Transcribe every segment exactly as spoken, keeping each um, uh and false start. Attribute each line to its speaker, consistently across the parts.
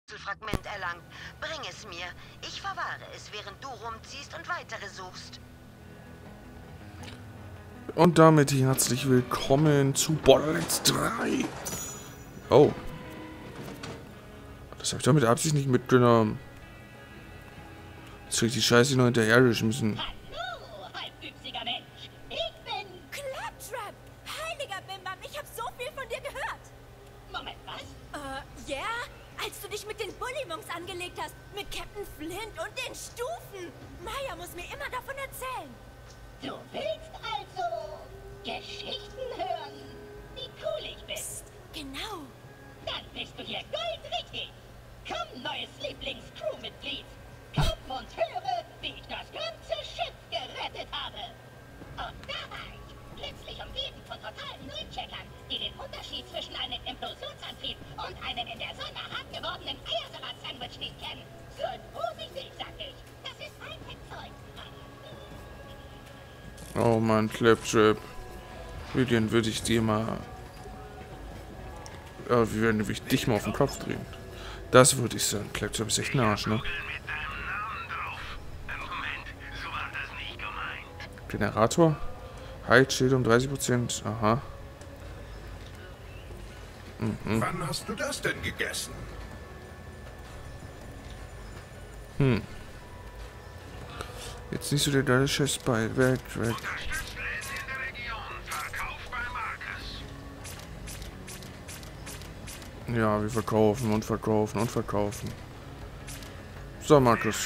Speaker 1: Fragment erlangt. Bring es mir. Ich verwahre es, während du rumziehst und weitere suchst.
Speaker 2: Und damit herzlich willkommen zu Borderlands drei. Oh. Das habe ich doch mit Absicht nicht mitgenommen. Jetzt krieg ich die Scheiße noch hinterher geschmissen.
Speaker 3: Hallo, halbwüchsiger Mensch. Ich bin...
Speaker 4: Claptrap! Heiliger Bimbam, ich habe so viel von dir gehört.
Speaker 3: Moment, was?
Speaker 4: Äh, ja? Yeah? Als du dich mit den Bullymonks angelegt hast, mit Captain Flint und den Stufen. Maya muss mir immer davon erzählen.
Speaker 3: Du willst also Geschichten hören, wie cool ich bin.
Speaker 4: Psst, genau.
Speaker 3: Dann bist du hier goldrichtig. Komm, neues Lieblings-Crewmitglied. Komm und höre, wie ich das ganze Schiff gerettet habe. Und da war ich, plötzlich umgeben von totalen Nullcheckern, die den Unterschied zwischen einem Implosionsantrieb und einem in der Sonne hart gewordenen Eiersalat-Sandwich nicht kennen. Seid vorsichtig, sag ich. Das ist ein Zeug.
Speaker 2: Oh Mann, Claptrap. Vivian, würde ich dir mal... Ja, wir werden nämlich dich mal auf den Kopf drehen. Das würde ich sagen. Claptrap ist echt ein Arsch, ne? Generator? Heilschild um dreißig Prozent. Aha. Mhm.
Speaker 5: Wann hast du das denn gegessen?
Speaker 2: Hm. Jetzt nicht so der geile Scheiß bei weg, weg. Ja, wir verkaufen und verkaufen und verkaufen. So, Markus.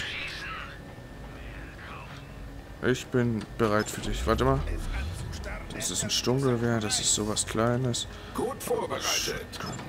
Speaker 2: Ich bin bereit für dich. Warte mal. Das ist ein Sturmgewehr, das ist sowas Kleines.
Speaker 5: Gut vorbereitet.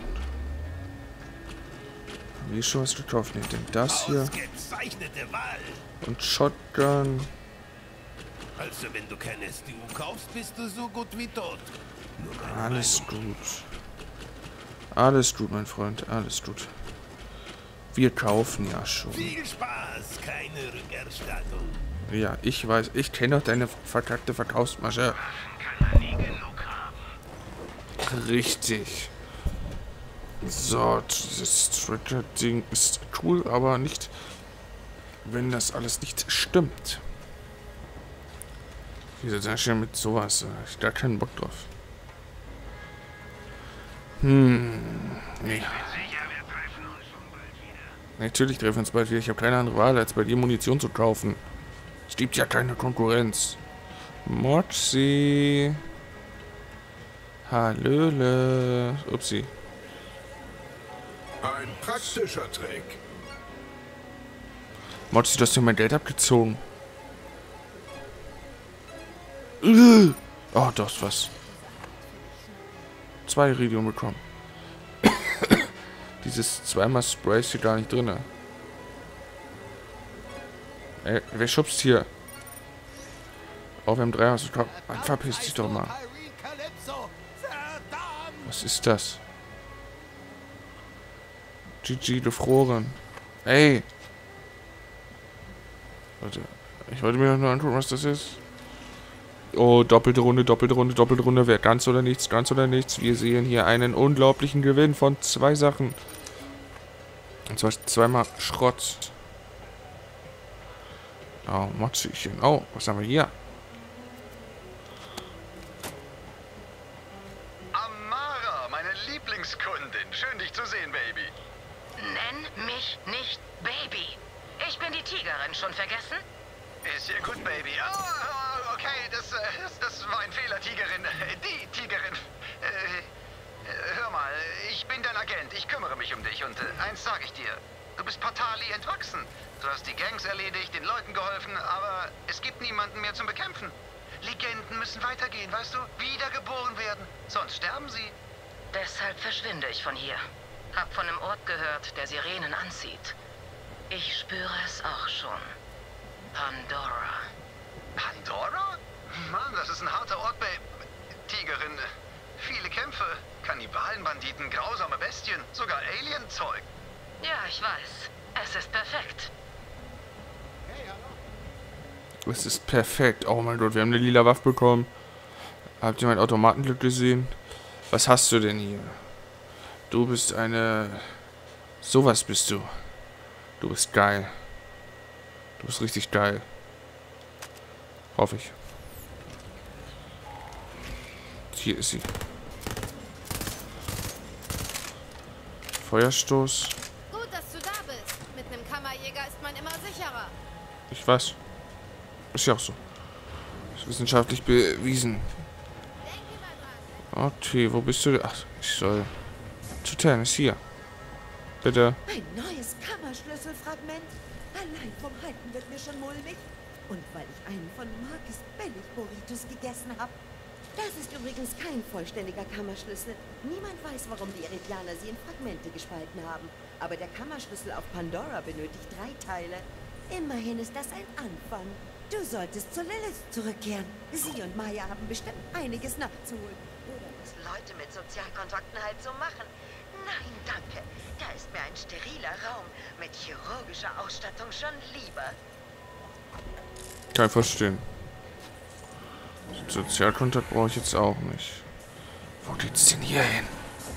Speaker 2: Wie schon was gekauft? Nehmt denn das hier?
Speaker 6: Ausgezeichnete Wahl.
Speaker 2: Und Shotgun.
Speaker 6: Also wenn du keine S T U kaufst, bist du so gut wie tot.
Speaker 2: Alles gut. Alles gut, mein Freund. Alles gut. Wir kaufen ja schon.
Speaker 6: Viel Spaß, keine Rückerstattung.
Speaker 2: Ja, ich weiß. Ich kenne doch deine verkackte Verkaufsmasche. Richtig. So, dieses Tracker-Ding ist cool, aber nicht, wenn das alles nicht stimmt. Wieso denn schon mit sowas? Ich hab gar keinen Bock drauf. Hm. Nee. Natürlich treffen wir uns bald wieder. Ich habe keine andere Wahl, als bei dir Munition zu kaufen. Es gibt ja keine Konkurrenz. Moxie. Hallöle. Upsi.
Speaker 5: Ein praktischer Trick.
Speaker 2: Moxie, du hast dir mein Geld abgezogen. Oh, doch, was. Zwei Iridium bekommen. Dieses zweimal Spray ist hier gar nicht drin. Ey, wer schubst hier? Oh, wir haben drei Haus. Mann, verpiss dich doch mal. Was ist das? G G, gefroren. Ey! Warte. Ich wollte mir nur angucken, was das ist. Oh, doppelte Runde, doppelte Runde, doppelte Runde. Wer ganz oder nichts, ganz oder nichts. Wir sehen hier einen unglaublichen Gewinn von zwei Sachen. Und zwar zweimal Schrott. Oh, Motzchen. Oh, was haben wir hier?
Speaker 7: Amara, meine Lieblingskundin. Schön, dich zu sehen, Baby.
Speaker 1: Nenn mich nicht Baby. Ich bin die Tigerin, schon vergessen?
Speaker 7: Ist ja gut, Baby. Oh, okay, das, das, das war ein Fehler, Tigerin. Die Tigerin. Äh, hör mal, ich bin dein Agent. Ich kümmere mich um dich. Und äh, eins sage ich dir. Du bist Portali entwachsen. Du hast die Gangs erledigt, den Leuten geholfen, aber es gibt niemanden mehr zum Bekämpfen. Legenden müssen weitergehen, weißt du? Wiedergeboren werden. Sonst sterben sie.
Speaker 1: Deshalb verschwinde ich von hier. Hab von einem Ort gehört, der Sirenen anzieht. Ich spüre es auch schon. Pandora.
Speaker 7: Pandora? Mann, das ist ein harter Ort, Babe. Tigerin. Viele Kämpfe. Kannibalen, Banditen, grausame Bestien. Sogar Alien-Zeug.
Speaker 1: Ja, ich weiß. Es ist perfekt.
Speaker 2: Es ist perfekt. Oh mein Gott, wir haben eine lila Waffe bekommen. Habt ihr mein Automatenglück gesehen? Was hast du denn hier? Du bist eine Sowas bist du. Du bist geil. Du bist richtig geil. Hoffe ich. Hier ist sie. Feuerstoß.
Speaker 8: Gut, dass du da bist. Mit einem Kammerjäger ist man immer sicherer.
Speaker 2: Ich weiß. Ist ja auch so. Ist wissenschaftlich bewiesen. Okay, wo bist du? Ach, ich soll... Zu Tennis, hier. Bitte.
Speaker 9: Ein neues Kammerschlüsselfragment. Allein vom Halten wird mir schon mulmig. Und weil ich einen von Marcus Bellic Burritos gegessen habe. Das ist übrigens kein vollständiger Kammerschlüssel. Niemand weiß, warum die Eridianer sie in Fragmente gespalten haben. Aber der Kammerschlüssel auf Pandora benötigt drei Teile. Immerhin ist das ein Anfang. Du solltest zu Lilith zurückkehren. Sie und Maya haben bestimmt einiges nachzuholen. Oder was Leute mit Sozialkontakten halt so machen. Nein, danke. Da ist mir ein steriler Raum mit chirurgischer Ausstattung schon lieber.
Speaker 2: Kann ich verstehen. Sozialkontakt brauche ich jetzt auch nicht. Wo geht's denn hier hin?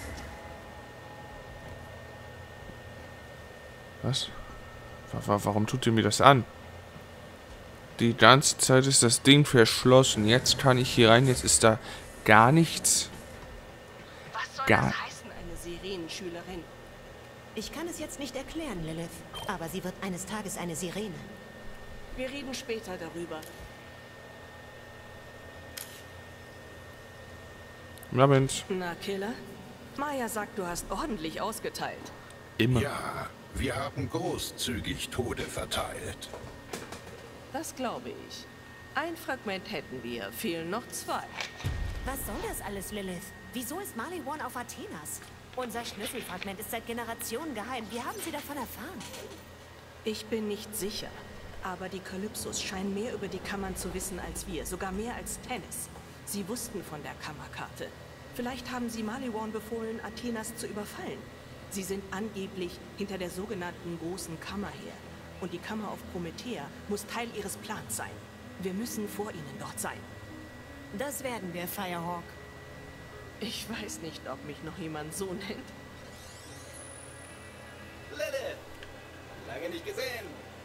Speaker 2: Was? Warum tut ihr mir das an? Die ganze Zeit ist das Ding verschlossen. Jetzt kann ich hier rein. Jetzt ist da gar nichts.
Speaker 10: Was soll
Speaker 2: Gar
Speaker 10: das heißen, eine Sirenenschülerin?
Speaker 11: Ich kann es jetzt nicht erklären, Lilith. Aber sie wird eines Tages eine Sirene.
Speaker 10: Wir reden später darüber.
Speaker 2: Moment.
Speaker 10: Na, Killer? Maya sagt, du hast ordentlich ausgeteilt.
Speaker 2: Immer.
Speaker 5: Ja, wir haben großzügig Tode verteilt.
Speaker 10: Das glaube ich. Ein Fragment hätten wir, fehlen noch zwei.
Speaker 11: Was soll das alles, Lilith? Wieso ist Maliwan auf Athenas? Unser Schlüsselfragment ist seit Generationen geheim. Wie haben Sie davon erfahren?
Speaker 10: Ich bin nicht sicher. Aber die Kalypsos scheinen mehr über die Kammern zu wissen als wir. Sogar mehr als Tennis. Sie wussten von der Kammerkarte. Vielleicht haben sie Maliwan befohlen, Athenas zu überfallen. Sie sind angeblich hinter der sogenannten Großen Kammer her. Und die Kammer auf Promethea muss Teil ihres Plans sein. Wir müssen vor ihnen dort sein.
Speaker 11: Das werden wir, Firehawk.
Speaker 10: Ich weiß nicht, ob mich noch jemand so nennt.
Speaker 12: Lilith! Lange nicht gesehen.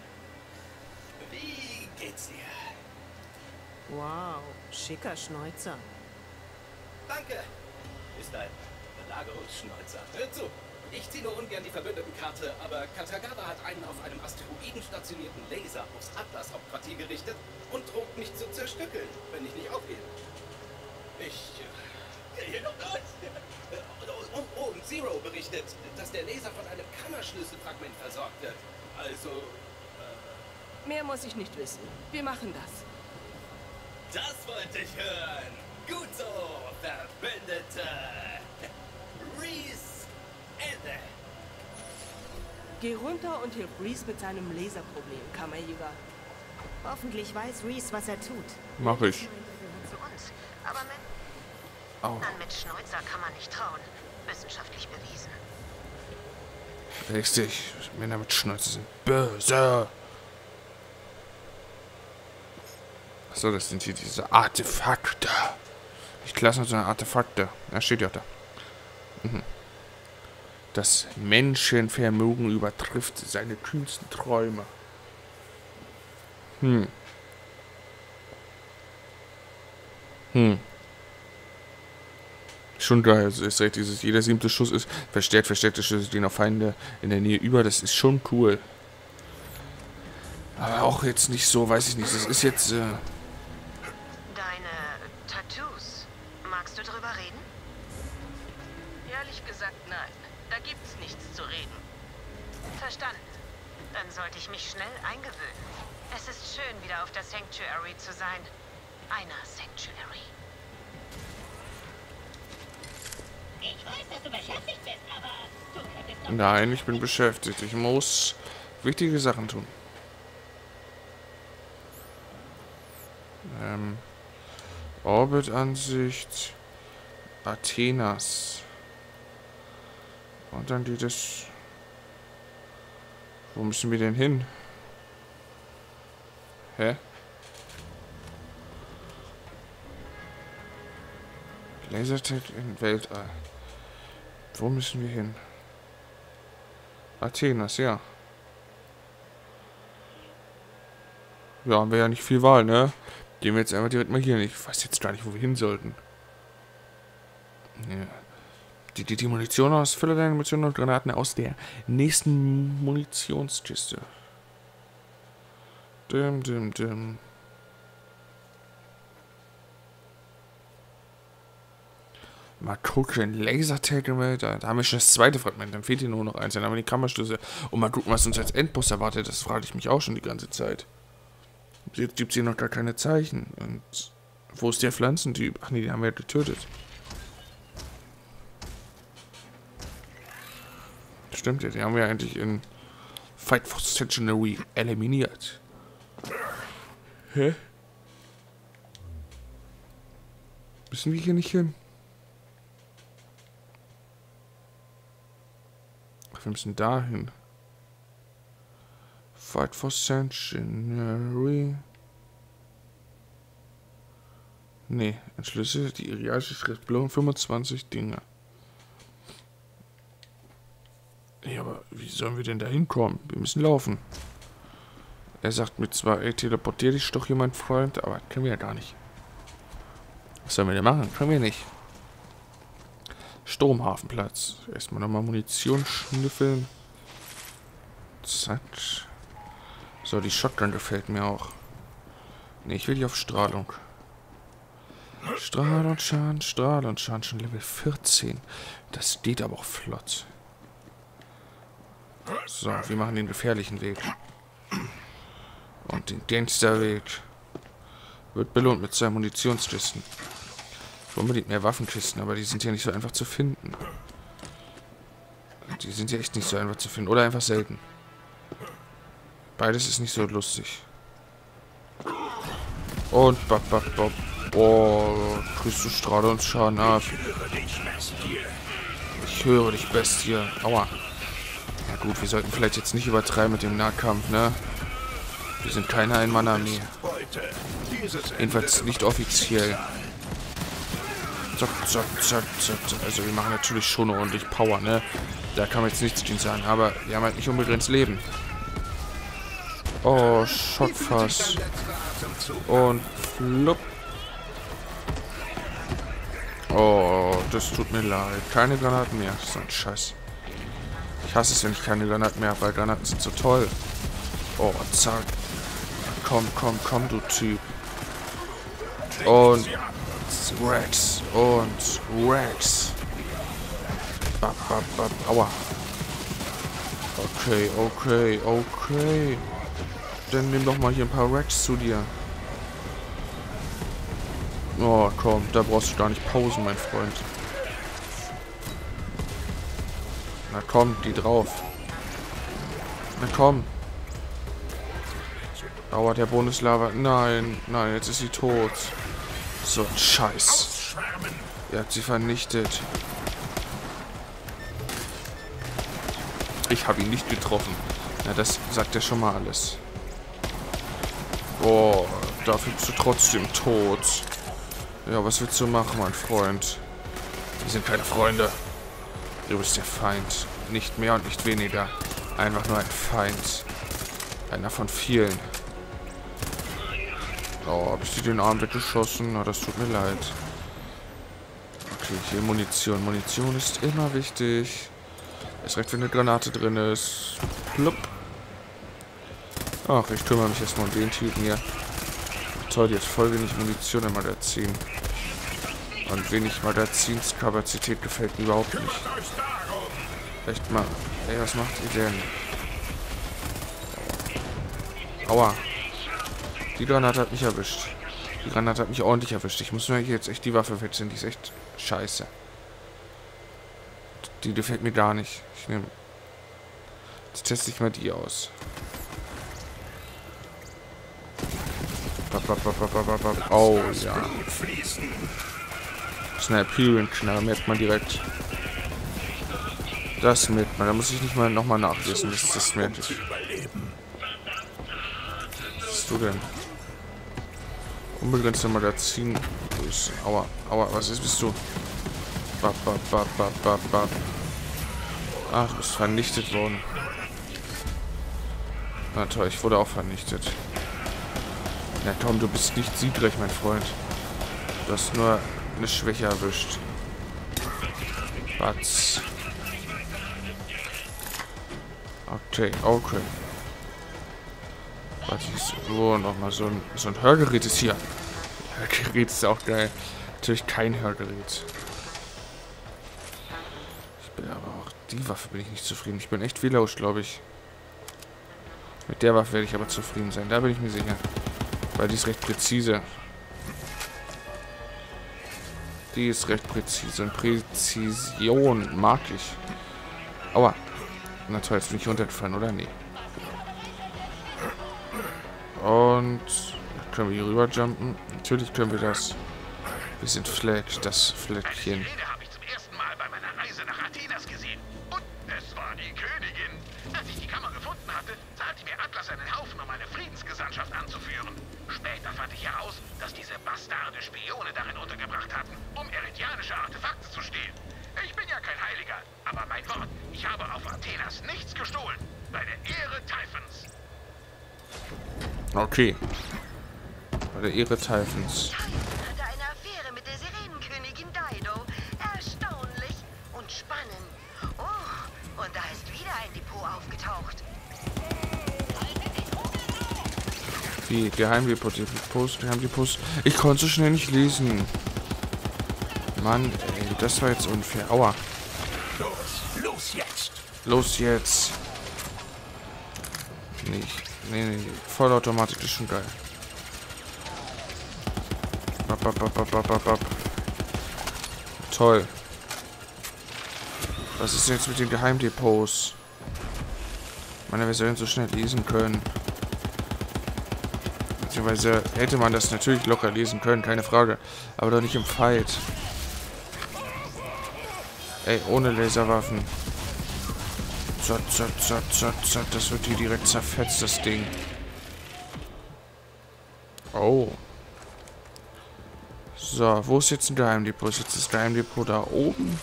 Speaker 12: Wie geht's dir?
Speaker 11: Wow, schicker Schnäuzer.
Speaker 12: Danke. Ist ein Belagerungsschnäuzer. Hör zu. Ich ziehe nur ungern die Verbündetenkarte, aber Katagawa hat einen auf einem Asteroiden stationierten Laser aufs Atlas-Hauptquartier gerichtet und droht mich zu zerstückeln, wenn ich nicht aufgehe. Ich... Äh, hier noch durch. Oh, oh, oh, und Zero berichtet, dass der Laser von einem Kammerschlüsselfragment versorgt wird. Also... Äh,
Speaker 10: Mehr muss ich nicht wissen. Wir machen das.
Speaker 12: Das wollte ich hören. Gut so, Verbündete. Reese, Ende.
Speaker 10: Geh runter und hilf Reese mit seinem Laserproblem, Kammerjäger.
Speaker 11: Hoffentlich weiß Reese, was er tut.
Speaker 2: Mach ich.
Speaker 11: Zu uns. Aber mit,
Speaker 2: Au.
Speaker 11: Mann mit Schnäuzer kann man nicht trauen. Wissenschaftlich bewiesen.
Speaker 2: Richtig. Männer mit Schnäuze sind böse. Achso, das sind hier diese Artefakte. Ich klasse noch so eine Artefakte. Da steht ja auch da. Mhm. Das Menschenvermögen übertrifft seine kühnsten Träume. Hm. Hm. Schon geil. Also ist recht, dieses, jeder siebte Schuss ist verstärkt, verstärkte Schüsse gehen auf Feinde in der Nähe über. Das ist schon cool. Aber auch jetzt nicht so, weiß ich nicht. Das ist jetzt... Äh
Speaker 11: Deine Tattoos. Magst du drüber reden?
Speaker 1: Ehrlich gesagt, nein. Da gibt's nichts zu reden.
Speaker 11: Verstanden. Dann sollte ich mich schnell eingewöhnen. Es ist schön, wieder auf der Sanctuary zu sein. Einer Sanctuary.
Speaker 3: Ich weiß, dass du beschäftigt bist, aber du könntest doch...
Speaker 2: Nein, ich bin beschäftigt. Ich muss wichtige Sachen tun. Ähm, Orbitansicht Athenas. Und dann geht es... Wo müssen wir denn hin? Hä? Lasertech im Weltall. Wo müssen wir hin? Athenas, ja. Ja, haben wir ja nicht viel Wahl, ne? Gehen wir jetzt einfach direkt mal hier hin. Ich weiß jetzt gar nicht, wo wir hin sollten. Ja. Die, die, die Munition aus, fülle deine Munition und Granaten aus der nächsten Munitionskiste. Dim, dim, dim. Mal gucken, Lasertag, da, da haben wir schon das zweite Fragment, dann fehlt hier nur noch eins, dann haben wir die Kammerschlüssel. Und mal gucken, was uns als Endboss erwartet, das frage ich mich auch schon die ganze Zeit. Jetzt gibt es hier noch gar keine Zeichen. Und wo ist der Pflanzentyp? Ach nee, den haben wir ja getötet. Stimmt ja, die haben wir eigentlich in Fight for Centenary eliminiert. Hä? Müssen wir hier nicht hin? Ach, wir müssen dahin. Fight for Centenary. Nee, entschlüsse die irialische Schrift. Belohnung fünfundzwanzig Dinge. Ja, aber wie sollen wir denn da hinkommen? Wir müssen laufen. Er sagt mir zwar, ey, teleportier dich doch hier, mein Freund, aber können wir ja gar nicht. Was sollen wir denn machen? Können wir nicht. Sturmhafenplatz. Erstmal nochmal Munition schnüffeln. Zack. So, die Shotgun gefällt mir auch. Ne, ich will die auf Strahlung. Strahl und Schaden, Strahl und Schaden, schon Level vierzehn. Das geht aber auch flott. So, wir machen den gefährlichen Weg. Und den Gangsterweg wird belohnt mit zwei Munitionskisten. Ich will unbedingt mehr Waffenkisten, aber die sind ja nicht so einfach zu finden. Die sind ja echt nicht so einfach zu finden. Oder einfach selten. Beides ist nicht so lustig. Und bap, bap, bap. Oh, kriegst du Strahl und Schaden ab. Ich höre dich, Bestie. Aua. Ja gut, wir sollten vielleicht jetzt nicht übertreiben mit dem Nahkampf, ne? Wir sind keine Ein-Mann-Armee. Jedenfalls nicht offiziell. Zack, zack, zack, zack. Also wir machen natürlich schon ordentlich Power, ne? Da kann man jetzt nichts gegen sagen, aber wir haben halt nicht unbegrenzt Leben. Oh, Schockfass. Und flupp. Oh, das tut mir leid. Keine Granaten mehr. Das ist so ein Scheiß. Ich hasse es, wenn ich keine Granaten mehr habe, weil Granaten sind so toll. Oh, zack. Komm, komm, komm, du Typ. Und Rex. Und Rex. Bap, bap, bap. Aua. Okay, okay, okay. Dann nimm doch mal hier ein paar Rex zu dir. Oh, komm, da brauchst du gar nicht pausen, mein Freund. Na komm, die drauf. Na komm. Dauert der Bundeslava. Nein, nein, jetzt ist sie tot. So ein Scheiß. Er hat sie vernichtet. Ich habe ihn nicht getroffen. Ja, das sagt ja schon mal alles. Oh, dafür bist du trotzdem tot. Ja, was willst du machen, mein Freund? Wir sind keine Freunde. Du bist der Feind. Nicht mehr und nicht weniger. Einfach nur ein Feind. Einer von vielen. Oh, habe ich dir den Arm weggeschossen? Na, das tut mir leid. Okay, hier Munition. Munition ist immer wichtig. Erst recht, wenn eine Granate drin ist. Plupp. Ach, ich kümmere mich erstmal um den Typen hier. Toll, jetzt voll wenig Munition im Magazin. Und wenig Magazinskapazität gefällt mir überhaupt nicht. Echt mal. Ey, was macht ihr denn? Aua. Die Granate hat mich erwischt. Die Granate hat mich ordentlich erwischt. Ich muss mir hier jetzt echt die Waffe wechseln. Die ist echt scheiße. Die gefällt mir gar nicht. Ich nehme... Jetzt teste ich mal die aus. Oh, ja. Das ist eine Hyperion-Knarre, merkt man direkt. Das merkt man, da muss ich nicht mal nochmal nachlesen, das ist das merkt ich. Was bist du denn? Unbegrenzte Magazin. Aua, aua, was ist, bist du? Bap, bap, bap, bap, bap, bap. Ach, du bist vernichtet worden. Na toll, ich wurde auch vernichtet. Na komm, du bist nicht siegreich, mein Freund. Du hast nur eine Schwäche erwischt. Was? Okay, okay. Was ist... Oh, nochmal so ein, so ein Hörgerät ist hier. Hörgerät ist auch geil. Natürlich kein Hörgerät. Ich bin aber auch... Die Waffe bin ich nicht zufrieden. Ich bin echt wählerisch, glaube ich. Mit der Waffe werde ich aber zufrieden sein. Da bin ich mir sicher. Weil die ist recht präzise. Die ist recht präzise. Und Präzision mag ich. Aua. Na toll, jetzt bin ich runtergefallen, oder? Nee. Und können wir hier rüber jumpen? Natürlich können wir das. Wir sind Fleck, das Fleckchen.
Speaker 7: habe ich zum ersten Mal bei meiner Reise nach Athenas gesehen. Und es war die Königin. Als ich die Kammer gefunden hatte, zahlte mir Atlas einen Haufen, um eine Friedensgesandtschaft anzuführen. Später fand ich heraus, dass diese Bastarde Spione darin untergebracht hatten, um eridianische Artefakte zu stehlen. Ich bin ja kein Heiliger, aber mein Wort, ich habe auf Athenas nichts gestohlen. Bei der Ehre Typhons.
Speaker 2: Okay. Bei der Ehre Typhons.
Speaker 13: Hatte eine Affäre mit der Sirenenkönigin Dido. Erstaunlich und spannend. Oh, und da ist wieder ein Depot aufgetaucht.
Speaker 2: Die Geheimdepot, Depots, Geheimdepots. Ich konnte so schnell nicht lesen. Mann, ey, das war jetzt unfair. Aua.
Speaker 5: Los, los jetzt.
Speaker 2: Los jetzt. Nicht. Nee, nee, Vollautomatik ist schon geil. Bap, bap, bap, bap, bap, bap. Toll. Was ist denn jetzt mit den Geheimdepots? Meine, wir sollen so schnell lesen können. Beziehungsweise hätte man das natürlich locker lesen können, keine Frage. Aber doch nicht im Fight. Ey, ohne Laserwaffen. Zot, zot, zot, zot, zot. Das wird hier direkt zerfetzt, das Ding. Oh. So, wo ist jetzt ein Geheimdepot? Ist jetzt das Geheimdepot da oben?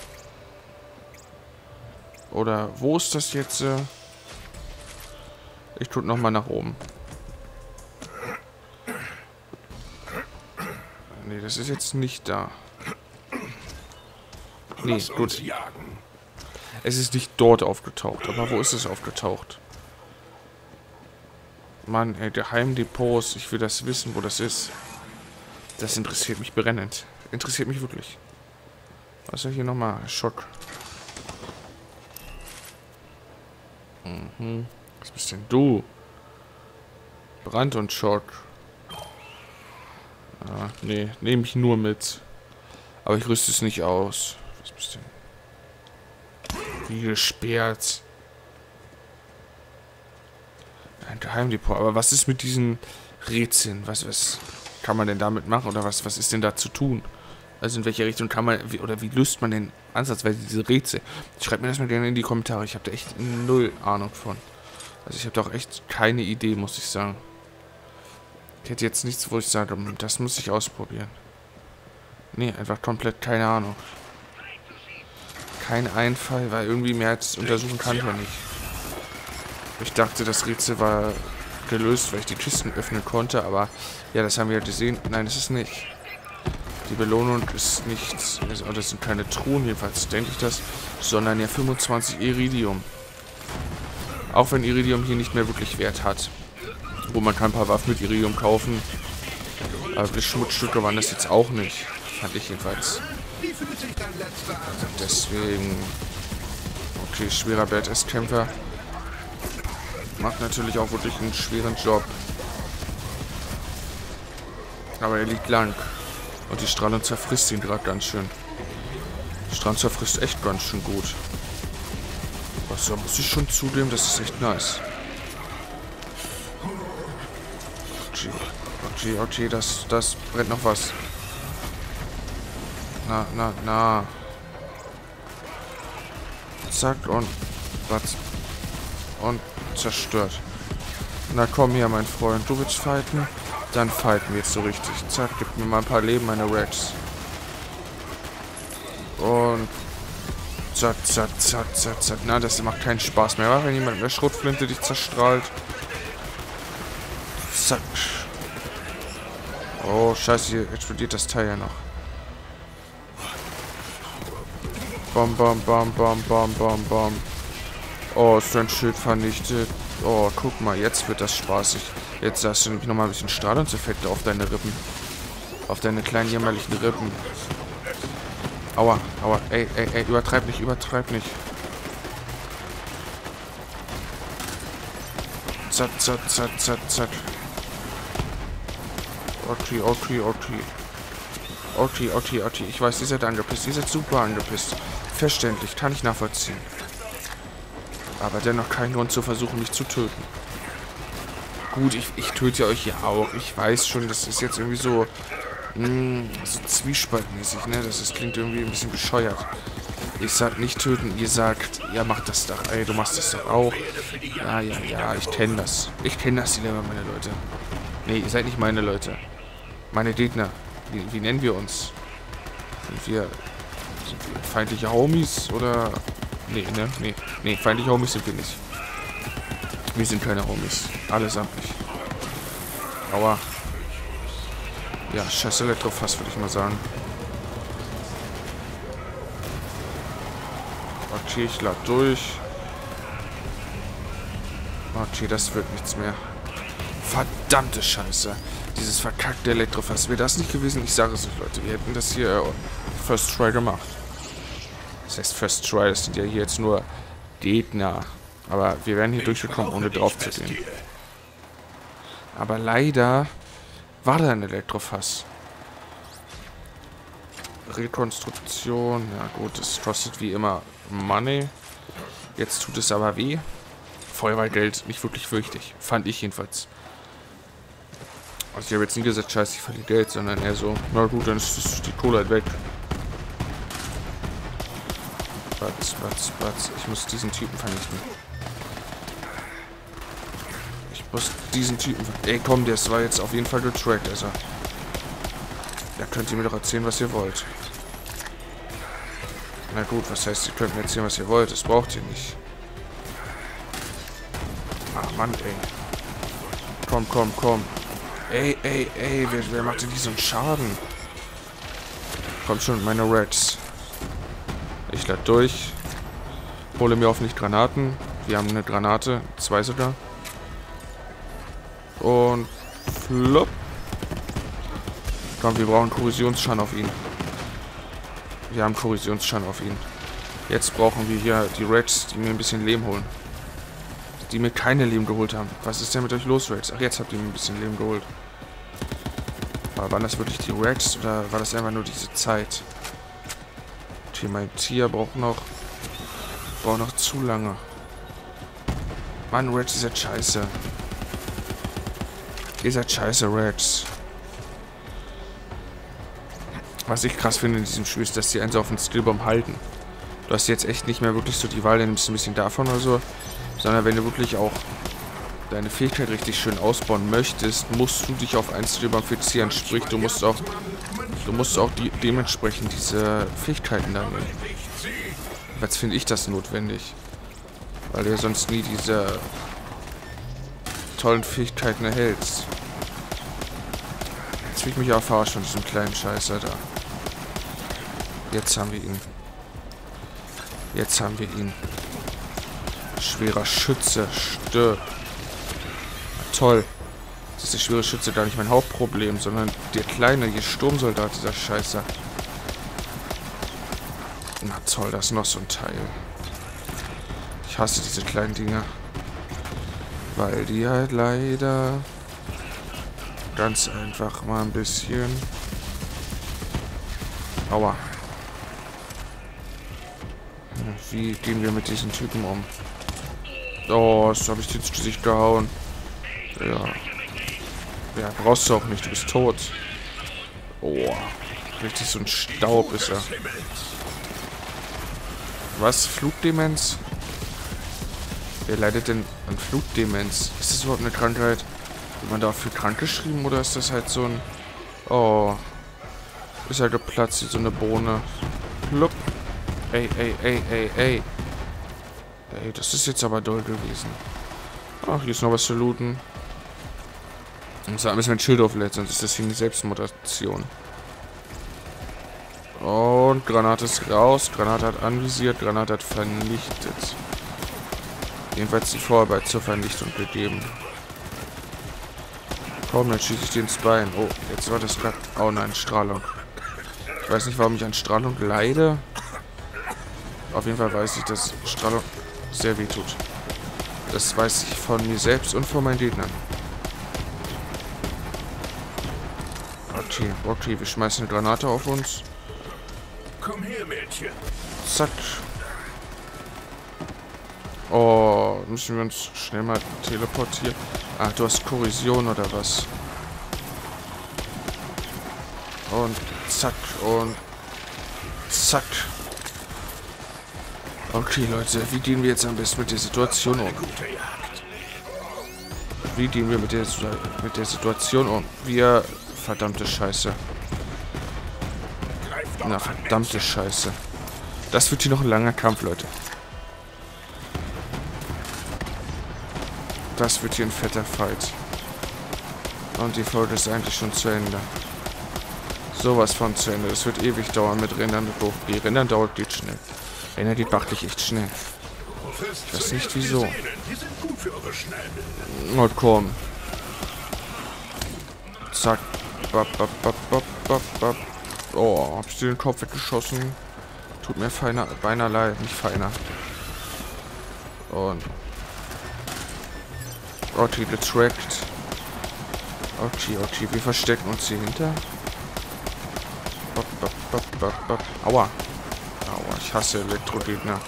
Speaker 2: Oder wo ist das jetzt? Äh ich tue nochmal nach oben. Nee, das ist jetzt nicht da. Nee, gut. Es ist nicht dort aufgetaucht. Aber wo ist es aufgetaucht? Mann, ey, Geheimdepots. Ich will das wissen, wo das ist. Das interessiert mich brennend. Interessiert mich wirklich. Was ist hier nochmal? Schock. Mhm. Was bist denn du? Brand und Schock. Ah, nee, nehme ich nur mit. Aber ich rüste es nicht aus. Was bist du denn? Wie gesperrt. Ein Geheimdepot. Aber was ist mit diesen Rätseln? Was, was kann man denn damit machen? Oder was, was ist denn da zu tun? Also in welche Richtung kann man, wie, oder wie löst man denn ansatzweise diese Rätsel? Schreibt mir das mal gerne in die Kommentare. Ich habe da echt null Ahnung von. Also ich habe da auch echt keine Idee, muss ich sagen. Ich hätte jetzt nichts, wo ich sage, das muss ich ausprobieren. Nee, einfach komplett keine Ahnung. Kein Einfall, weil irgendwie mehr als untersuchen kann ich ja nicht. Ich dachte, das Rätsel war gelöst, weil ich die Kisten öffnen konnte, aber ja, das haben wir ja gesehen. Nein, das ist nicht. Die Belohnung ist nichts, also das sind keine Truhen, jedenfalls denke ich das, sondern ja fünfundzwanzig Iridium. Auch wenn Iridium hier nicht mehr wirklich Wert hat. Wo man kann ein paar Waffen mit Iridium kaufen. Aber die Schmutzstücke waren das jetzt auch nicht. Fand ich jedenfalls. Deswegen... Okay, schwerer Badass-Kämpfer. Macht natürlich auch wirklich einen schweren Job. Aber er liegt lang. Und die Strahlung zerfrisst ihn gerade ganz schön. Die Strahlung zerfrisst echt ganz schön gut. Was da muss ich schon zugeben, das ist echt nice. Okay, okay, okay, das, das brennt noch was. Na, na, na. Zack und was? Und zerstört. Na komm her, mein Freund. Du willst fighten? Dann fighten wir jetzt so richtig. Zack, gib mir mal ein paar Leben, meine Rex. Und zack, zack, zack, zack, zack. Na, das macht keinen Spaß mehr, wenn jemand mit der Schrotflinte dich zerstrahlt. Zack. Oh, scheiße, hier explodiert das Teil ja noch. Bam, bam, bam, bam, bam, bam, bam. Oh, ist dein Schild vernichtet. Oh, guck mal, jetzt wird das spaßig. Jetzt hast du nämlich nochmal ein bisschen Strahlungseffekte auf deine Rippen. Auf deine kleinen jämmerlichen Rippen. Aua, aua. Ey, ey, ey, übertreib nicht, übertreib nicht. Zack, zack, zack, zack, zack. Okay, okay, okay. Okay, okay, okay. Ich weiß, ihr seid angepisst. Ihr seid super angepisst. Verständlich, kann ich nachvollziehen. Aber dennoch kein Grund zu versuchen, mich zu töten. Gut, ich, ich töte euch ja auch. Ich weiß schon, das ist jetzt irgendwie so, mh, so zwiespaltmäßig, ne? Das ist, klingt irgendwie ein bisschen bescheuert. Ich sag nicht töten, ihr sagt, ja, macht das doch. Ey, du machst das doch auch. Ja, ja, ja, ich kenne das. Ich kenne das, die Dilemma, meine Leute. Nee, ihr seid nicht meine Leute. Meine Gegner. Wie, wie nennen wir uns? Sind wir, sind wir feindliche Homies oder... Nee, ne? Nee, nee, feindliche Homies sind wir nicht. Wir sind keine Homies. Allesamt nicht. Aua. Ja, scheiß Elektrofass, würde ich mal sagen. Okay, ich lade durch. Okay, das wird nichts mehr. Verdammte Scheiße. Dieses verkackte Elektrofass. Wäre das nicht gewesen? Ich sage es euch, Leute. Wir hätten das hier First Try gemacht. Das heißt First Try. Das sind ja hier jetzt nur Gegner. Aber wir wären hier durchgekommen, ohne drauf zu gehen. Aber leider war da ein Elektrofass. Rekonstruktion. Ja gut, das kostet wie immer Money. Jetzt tut es aber weh. Vorher war Geld nicht wirklich wichtig. Fand ich jedenfalls. Also ich habe jetzt nie gesagt, scheiße, ich verliere Geld, sondern eher so, na gut, dann ist das, die Kohle halt weg. Batz, batz, batz. Ich muss diesen Typen vernichten. Ich muss diesen Typen vernichten. Ey, komm, das war jetzt auf jeden Fall getrackt, also. Da könnt ihr mir doch erzählen, was ihr wollt. Na gut, was heißt, ihr könnt mir erzählen, was ihr wollt. Das braucht ihr nicht. Ah, Mann, ey. Komm, komm, komm. Ey, ey, ey, wer, wer macht denn diesen Schaden? Kommt schon, meine Reds. Ich lade durch. Hole mir hoffentlich Granaten. Wir haben eine Granate. Zwei sogar. Und flop. Komm, wir brauchen Korrosionsschaden auf ihn. Wir haben Korrosionsschaden auf ihn. Jetzt brauchen wir hier die Reds, die mir ein bisschen Leben holen. Die mir keine Leben geholt haben. Was ist denn mit euch los, Reds? Ach, jetzt habt ihr mir ein bisschen Leben geholt. Aber waren das wirklich die Reds oder war das einfach nur diese Zeit? Okay, mein Tier braucht noch... Braucht noch zu lange. Mann, Reds, ihr seid scheiße. Ihr seid scheiße, Reds. Was ich krass finde in diesem Spiel ist, dass die einen so auf den Skillbaum halten. Du hast jetzt echt nicht mehr wirklich so die Wahl, dann nimmst du ein bisschen davon oder so. Sondern wenn du wirklich auch deine Fähigkeit richtig schön ausbauen möchtest, musst du dich auf einen Skillbaum fixieren. Sprich, du musst auch, du musst auch die, dementsprechend diese Fähigkeiten dann nehmen. Jetzt finde ich das notwendig. Weil du ja sonst nie diese tollen Fähigkeiten erhältst. Jetzt will ich mich auch verarschen von diesem kleinen Scheißer da. Jetzt haben wir ihn. Jetzt haben wir ihn. Schwerer Schütze, stirb. Toll. Das ist der schwere Schütze gar nicht mein Hauptproblem, sondern der kleine, hier Sturmsoldat, dieser Scheißer. Na toll, das ist noch so ein Teil. Ich hasse diese kleinen Dinger. Weil die halt leider ganz einfach mal ein bisschen... Aua. Wie gehen wir mit diesen Typen um? Oh, das habe ich dir ins Gesicht gehauen. Ja. Ja, brauchst du auch nicht, du bist tot. Oh. Richtig so ein Staub ist er. Was? Flugdemenz? Wer leidet denn an Flugdemenz? Ist das überhaupt eine Krankheit? Wird man dafür krank geschrieben oder ist das halt so ein... Oh. Ist er geplatzt wie so eine Bohne. Plupp. Ey, ey, ey, ey, ey. Ey, das ist jetzt aber doll gewesen. Ach, hier ist noch was zu looten. Und zwar müssen wir ein Schild aufladen, sonst ist das hier eine Selbstmutation. Und Granate ist raus. Granate hat anvisiert. Granate hat vernichtet. Jedenfalls die Vorarbeit zur Vernichtung gegeben. Komm, dann schieße ich dir ins Bein. Oh, jetzt war das gerade... Oh nein, Strahlung. Ich weiß nicht, warum ich an Strahlung leide. Auf jeden Fall weiß ich, dass Strahlung sehr weh tut. Das weiß ich von mir selbst und von meinen Gegnern. Okay, okay, wir schmeißen eine Granate auf uns.
Speaker 5: Komm her, Mädchen.
Speaker 2: Zack. Oh, müssen wir uns schnell mal teleportieren. Ah, du hast Korrosion oder was? Und zack und zack. Okay, Leute, wie gehen wir jetzt am besten mit der Situation um? Wie gehen wir mit der, mit der Situation um? Wir... Verdammte Scheiße. Na, verdammte Scheiße. Das wird hier noch ein langer Kampf, Leute. Das wird hier ein fetter Fight. Und die Folge ist eigentlich schon zu Ende. Sowas von zu Ende. Das wird ewig dauern mit Rändern und Hochgeh. Rändern dauert geht schnell. Ränder geht beachtlich echt schnell. Ich weiß nicht wieso. Und komm. Zack. Bap, bap, bap, bap, bap, bap. Oh, hab ich dir den Kopf weggeschossen. Tut mir feiner, beinahe leid, nicht feiner. Und... Okay, getrackt. Okay, okay, wir verstecken uns hier hinter. Bap, bap, bap, bap, bap. Aua. Aua, ich hasse Elektrogegner.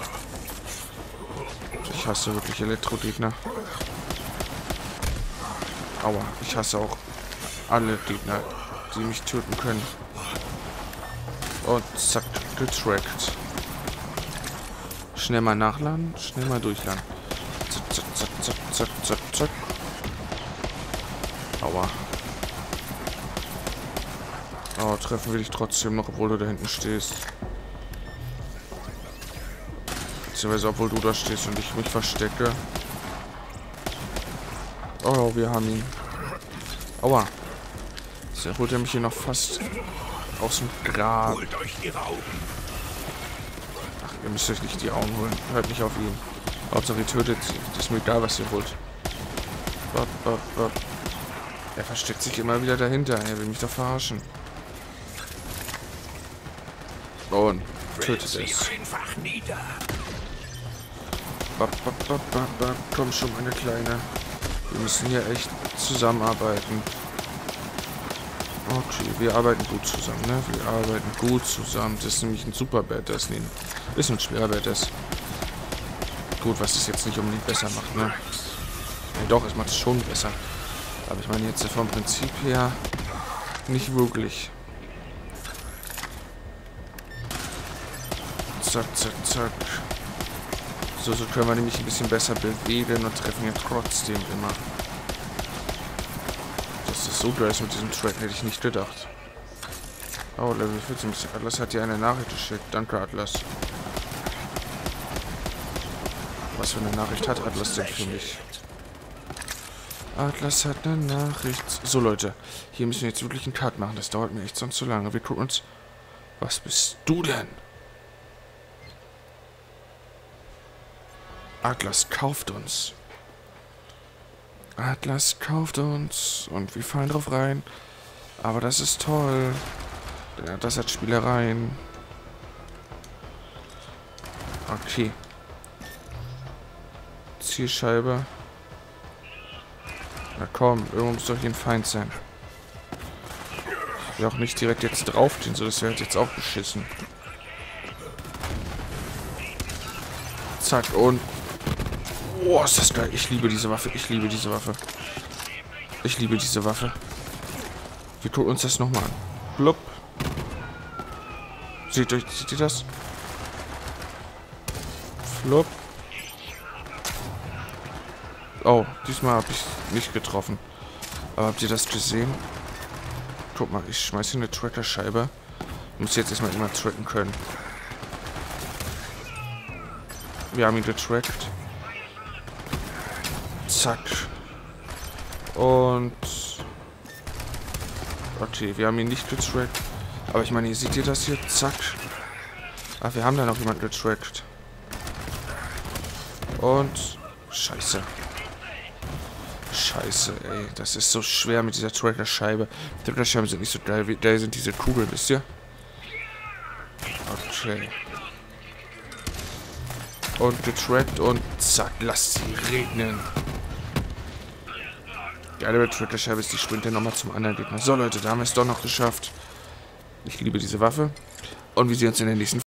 Speaker 2: Ich hasse wirklich Elektrogegner. Aua, ich hasse auch alle Gegner, die mich töten können. Und zack, getrackt. Schnell mal nachladen, schnell mal durchladen. Zack, zack, zack, zack, zack, zack, zack. Aua. Oh, treffen wir dich trotzdem noch, obwohl du da hinten stehst. Beziehungsweise obwohl du da stehst und ich mich verstecke. Oh, wir haben ihn. Aua. Jetzt holt er mich hier noch fast aus dem Grab.
Speaker 5: Holt euch ihre Augen.
Speaker 2: Ach, ihr müsst euch nicht die Augen holen. Hört nicht auf ihn. Hauptsache ihr tötet sie. Das ist mir egal, was ihr holt. Bop, bop, bop. Er versteckt sich immer wieder dahinter. Er will mich doch verarschen. Und tötet es.
Speaker 5: Einfach nieder.
Speaker 2: Bop, bop, bop, bop, bop. Komm schon, meine Kleine. Wir müssen hier echt zusammenarbeiten. Okay, wir arbeiten gut zusammen, ne? Wir arbeiten gut zusammen. Das ist nämlich ein super Badass. Nee, ist ein schwerer Badass. Gut, was es jetzt nicht unbedingt besser macht, ne? Ja, doch, es macht es schon besser. Aber ich meine jetzt vom Prinzip her nicht wirklich. Zack, zack, zack. So, so können wir nämlich ein bisschen besser bewegen und treffen jetzt trotzdem immer. Dass das so geil ist mit diesem Track, hätte ich nicht gedacht. Oh, Level vierzehn. Atlas hat dir eine Nachricht geschickt. Danke, Atlas. Was für eine Nachricht hat Atlas denn für mich? Atlas hat eine Nachricht. So, Leute. Hier müssen wir jetzt wirklich einen Cut machen. Das dauert mir echt sonst zu lange. Wir gucken uns... Was bist du denn? Atlas kauft uns. Atlas kauft uns. Und wir fallen drauf rein. Aber das ist toll. Denn Atlas hat Spielereien. Okay. Zielscheibe. Na komm, irgendwo muss doch hier ein Feind sein. Ich will auch nicht direkt jetzt draufgehen, so das wäre jetzt auch beschissen. Zack und... Oh, ist das geil. Ich liebe diese Waffe. Ich liebe diese Waffe. Ich liebe diese Waffe. Wir gucken uns das nochmal an. Blub. Seht euch, seht ihr das? Flop. Oh, diesmal habe ich nicht getroffen. Aber habt ihr das gesehen? Guck mal, ich schmeiße hier eine Tracker-Scheibe. Muss jetzt erstmal immer tracken können. Wir haben ihn getrackt. Zack. Und Okay, wir haben ihn nicht getrackt. Aber ich meine, ihr seht ihr das hier? Zack. Ach, wir haben da noch jemanden getrackt. Und... Scheiße. Scheiße, ey. Das ist so schwer mit dieser Tracker-Scheibe. Tracker-Scheiben sind nicht so geil. Wie, da sind diese Kugeln, wisst ihr? Okay. Und getrackt und zack, lasst sie regnen. Die eine Tracker-Scheibe ist die Sprinte nochmal zum anderen Gegner. So, Leute, da haben wir es doch noch geschafft. Ich liebe diese Waffe. Und wir sehen uns in der nächsten